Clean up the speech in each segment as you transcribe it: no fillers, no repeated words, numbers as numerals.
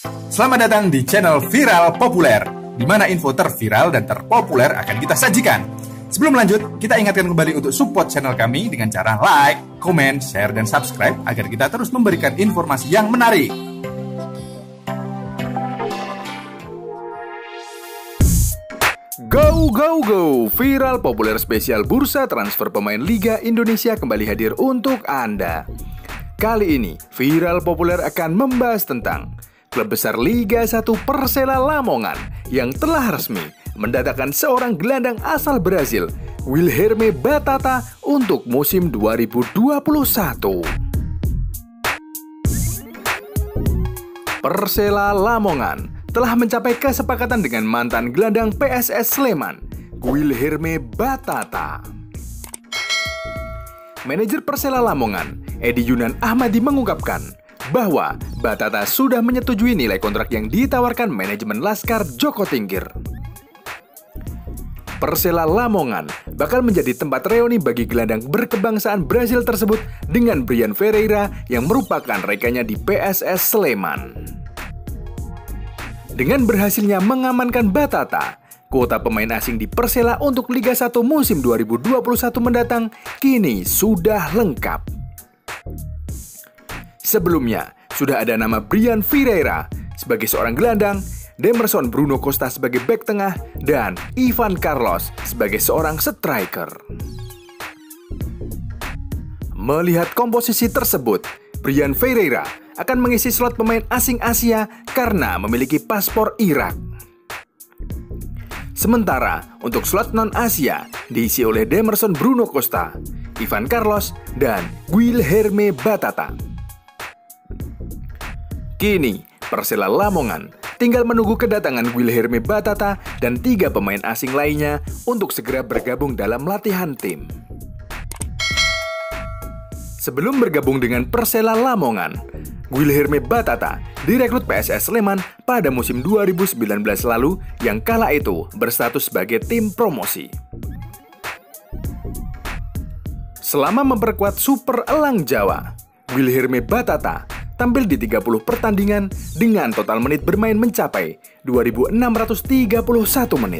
Selamat datang di channel Viral Populer, di mana info terviral dan terpopuler akan kita sajikan. Sebelum lanjut, kita ingatkan kembali untuk support channel kami dengan cara like, comment, share, dan subscribe agar kita terus memberikan informasi yang menarik. Go, go, go! Viral Populer spesial Bursa Transfer Pemain Liga Indonesia kembali hadir untuk Anda. Kali ini, Viral Populer akan membahas tentang klub besar Liga 1 Persela Lamongan yang telah resmi mendatangkan seorang gelandang asal Brazil, Guilherme Batata, untuk musim 2021. Persela Lamongan telah mencapai kesepakatan dengan mantan gelandang PSS Sleman, Guilherme Batata. Manajer Persela Lamongan, Edi Yunan Ahmadi, mengungkapkan bahwa Batata sudah menyetujui nilai kontrak yang ditawarkan manajemen Laskar Joko Tingkir. Persela Lamongan bakal menjadi tempat reuni bagi gelandang berkebangsaan Brazil tersebut dengan Brian Ferreira yang merupakan rekannya di PSS Sleman. Dengan berhasilnya mengamankan Batata, kuota pemain asing di Persela untuk Liga 1 musim 2021 mendatang kini sudah lengkap. Sebelumnya, sudah ada nama Brian Ferreira sebagai seorang gelandang, Demerson Bruno Costa sebagai bek tengah, dan Ivan Carlos sebagai seorang striker. Melihat komposisi tersebut, Brian Ferreira akan mengisi slot pemain asing Asia karena memiliki paspor Irak. Sementara untuk slot non-Asia diisi oleh Demerson Bruno Costa, Ivan Carlos, dan Guilherme Batata. Kini, Persela Lamongan tinggal menunggu kedatangan Guilherme Batata dan 3 pemain asing lainnya untuk segera bergabung dalam latihan tim. Sebelum bergabung dengan Persela Lamongan, Guilherme Batata direkrut PSS Sleman pada musim 2019 lalu yang kala itu berstatus sebagai tim promosi. Selama memperkuat Super Elang Jawa, Guilherme Batata tampil di 30 pertandingan dengan total menit bermain mencapai 2.631 menit.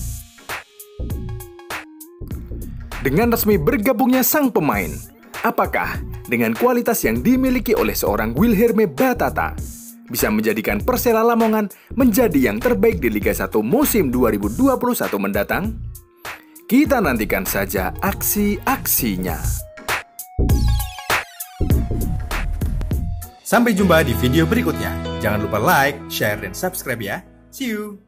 Dengan resmi bergabungnya sang pemain, apakah dengan kualitas yang dimiliki oleh seorang Guilherme Batata bisa menjadikan Persela Lamongan menjadi yang terbaik di Liga 1 musim 2021 mendatang? Kita nantikan saja aksi-aksinya. Sampai jumpa di video berikutnya. Jangan lupa like, share, dan subscribe ya. See you!